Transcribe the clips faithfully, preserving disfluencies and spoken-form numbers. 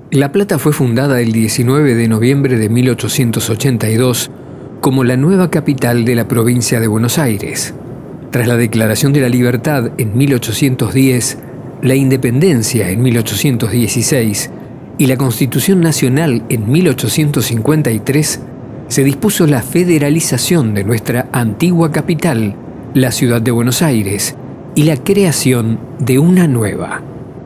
La Plata fue fundada el diecinueve de noviembre de mil ochocientos ochenta y dos como la nueva capital de la provincia de Buenos Aires. Tras la Declaración de la Libertad en mil ochocientos diez, la Independencia en mil ochocientos dieciséis y la Constitución Nacional en mil ochocientos cincuenta y tres, se dispuso la federalización de nuestra antigua capital, la ciudad de Buenos Aires, y la creación de una nueva.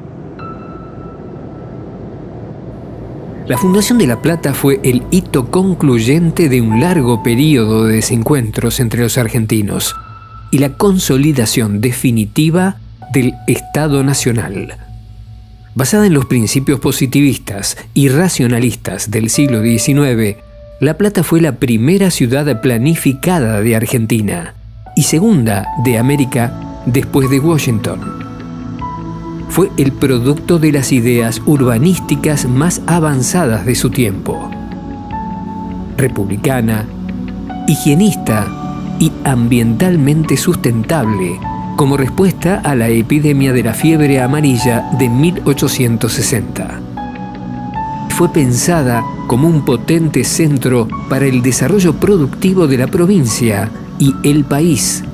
La fundación de La Plata fue el hito concluyente de un largo período de desencuentros entre los argentinos y la consolidación definitiva del Estado Nacional. Basada en los principios positivistas y racionalistas del siglo diecinueve, La Plata fue la primera ciudad planificada de Argentina y segunda de América después de Washington. Fue el producto de las ideas urbanísticas más avanzadas de su tiempo. Republicana, higienista y ambientalmente sustentable, como respuesta a la epidemia de la fiebre amarilla de mil ochocientos sesenta. Fue pensada como un potente centro para el desarrollo productivo de la provincia y el país.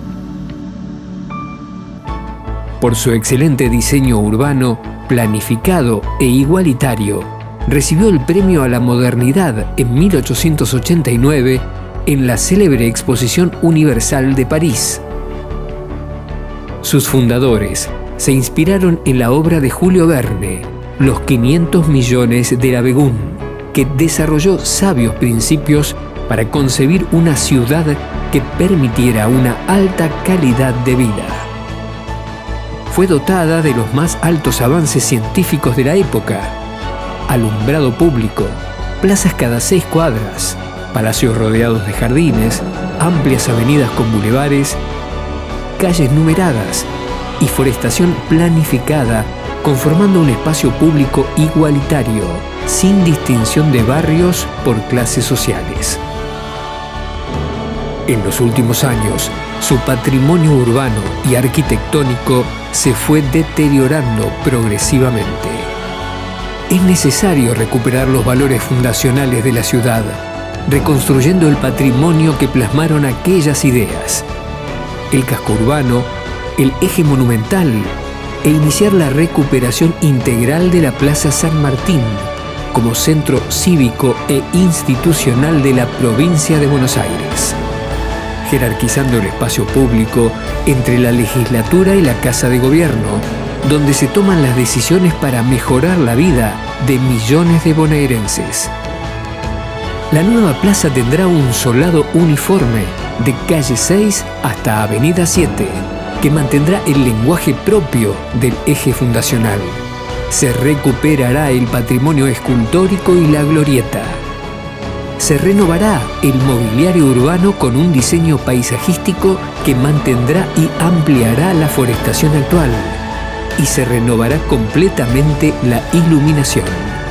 Por su excelente diseño urbano, planificado e igualitario, recibió el Premio a la Modernidad en mil ochocientos ochenta y nueve en la célebre Exposición Universal de París. Sus fundadores se inspiraron en la obra de Julio Verne, Los quinientos millones de la Begún, que desarrolló sabios principios para concebir una ciudad que permitiera una alta calidad de vida. Fue dotada de los más altos avances científicos de la época: alumbrado público, plazas cada seis cuadras, palacios rodeados de jardines, amplias avenidas con bulevares, calles numeradas y forestación planificada, conformando un espacio público igualitario, sin distinción de barrios por clases sociales. En los últimos años, su patrimonio urbano y arquitectónico se fue deteriorando progresivamente. Es necesario recuperar los valores fundacionales de la ciudad, reconstruyendo el patrimonio que plasmaron aquellas ideas, el casco urbano, el eje monumental, e iniciar la recuperación integral de la Plaza San Martín como centro cívico e institucional de la provincia de Buenos Aires, jerarquizando el espacio público entre la legislatura y la Casa de Gobierno, donde se toman las decisiones para mejorar la vida de millones de bonaerenses. La nueva plaza tendrá un solado uniforme de calle seis hasta avenida siete, que mantendrá el lenguaje propio del eje fundacional. Se recuperará el patrimonio escultórico y la glorieta. Se renovará el mobiliario urbano con un diseño paisajístico que mantendrá y ampliará la forestación actual. Y se renovará completamente la iluminación.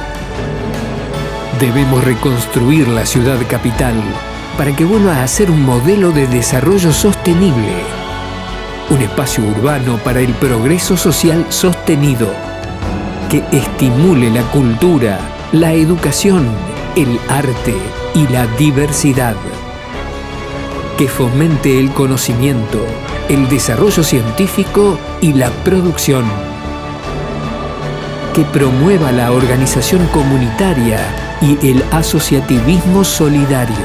Debemos reconstruir la ciudad capital para que vuelva a ser un modelo de desarrollo sostenible. Un espacio urbano para el progreso social sostenido, que estimule la cultura, la educación, el arte y la diversidad. Que fomente el conocimiento, el desarrollo científico y la producción. Que promueva la organización comunitaria y el asociativismo solidario.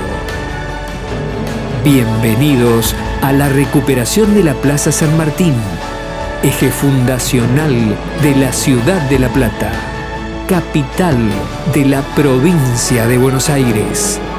Bienvenidos a la recuperación de la Plaza San Martín, eje fundacional de la ciudad de La Plata, capital de la provincia de Buenos Aires.